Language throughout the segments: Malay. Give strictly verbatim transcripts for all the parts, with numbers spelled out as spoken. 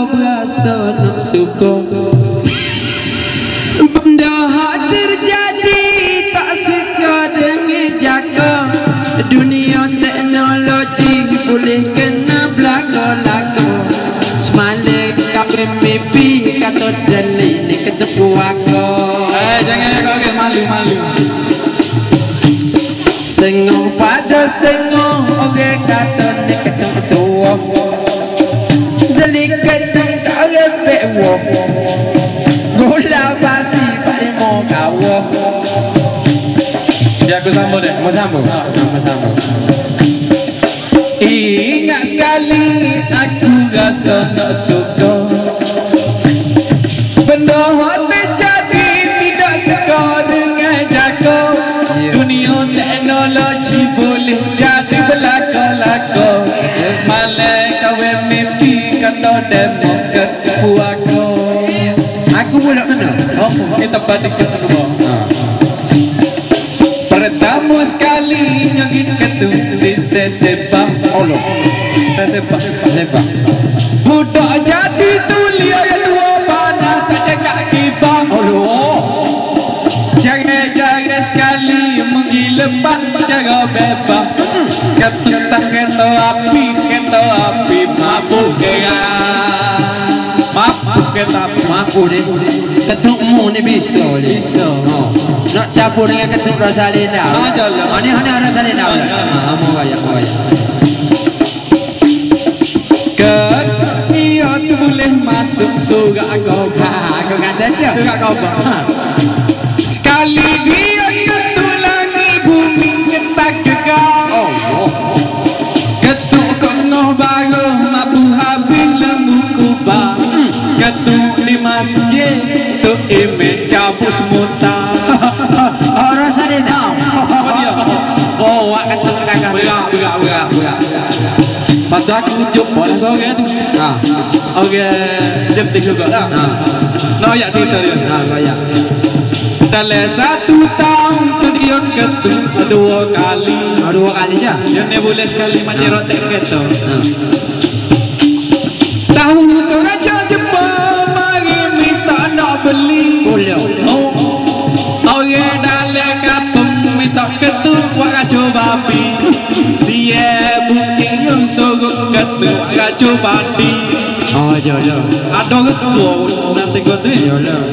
berasa nak suka. Benda hak terjadi tak suka dengan jaga. Dunia teknologi boleh kena belaka-laka. Semalam kami mimpi kata dalih ni ketemu aku. Eh jangan kau ke malu-malu. Sengong pada setengah orang kata ni ketemu tua. Dalih kata tak repek wah. Gula basi paling mau kawah. Ya aku sambung deh. Mau sambung? Sama-sama. Ingat sekali aku rasa nak suka. Benda hak terjadi tidak suka dengan jaga. Yeah. Dunia teknologi boleh jadi belaka-laka. Semalam kau mimpi kata demo ketemu aku. Aku pula mana? Oh, kita balik ke semua. Pertama sekali nyogit ketulis tesepak. Allah. Tesepak. Sepak. Budak jadi tulia yang dua panah tak cakap kibang. Allah. Jangan-jangan sekali menggilepak cara bebas. Ketentang kereta api, kereta api mabuk gerak. Mabuk kereta api. Mampu deh. Ketukmu ni bisa ni. Bisa. Oh. Nak campur dengan ketuk Rosalinda. Ah, jalan. Oh, ni hanya Rosalinda. Ah, mau gaya, mau gaya. Dia tu boleh masuk surga kau. Ha, aku kata dia. Surga kau. Sekali dia ketulangi bumi ketak kekal. Oh, oh. Ketuk konoh baru mabu habis lembu kubah. Ketuk di masjid tu imej cabus muta. Oh, Rosalinda. Oh dia. Oh, awak ketuk kakak. Berak, berak, berak, berak. Pasal aku jumpa lah seorang tu. Ah, Orang jentik juga lah. ah, Nak ayat cerita dia. ah, gaya. Dalam satu tahun tu dia ketuk dua kali. Oh, dua kali je. Dia ni boleh sekali macam rotek kereta. Ah. Tahu tu raja Jepang mari minta nak beli. Boleh. Oh, orang dalam kampung minta ketuk buat raja babi. Siap bukit yang sorok ketuk raja bandi. Oh, jauh, jauh. Ada ketua nanti kau tu. Jauh, jauh.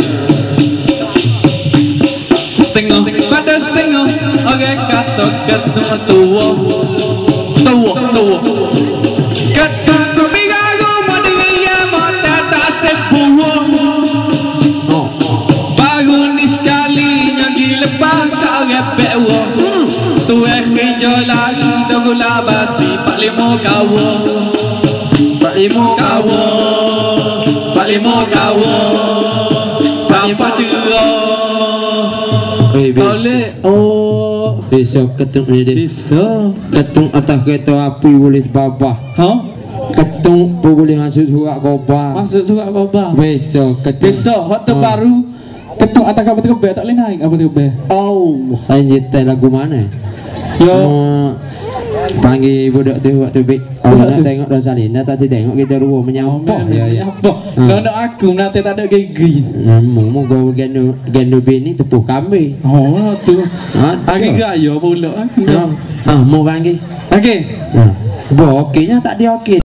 Setengah pada setengah orang kata ketua tua. Tua, tua. Ketua kumigaru manusia mata tak sepuh. Oh, Baru ni sekali nyagi lepas kau repek wah. Tu eh hijau lagi dah gula basi pak lima kawa. Pak Limo Kawa, pak lima kawa. Sampai cerah. Eh, besok. Boleh. Oh, Besok ketuk ni dia. bisa. Ketuk atas kereta api boleh babah. Ha? Ketuk pun boleh masuk surat khabar. Masuk surat khabar. Besok ketuk. Besok waktu Oh. baru ketuk atas kapal terkebel tak boleh naik apa terkebel. Oh, anjir lagu mana? Yo. Oh, panggil budak tu waktu bik. Oh, nak tengok Rosalinda tak si tengok kita dua menyampah. Ya, ya. Apa? Kalau nak aku nanti tak ada gigi. Ngomong mau gua gendo gendo bini tepuh kambing. Oh, tu. Ha, Hari gaya pula aku. Ah, mau panggil. Okey. Ha. Bo okeynya tak dia okey.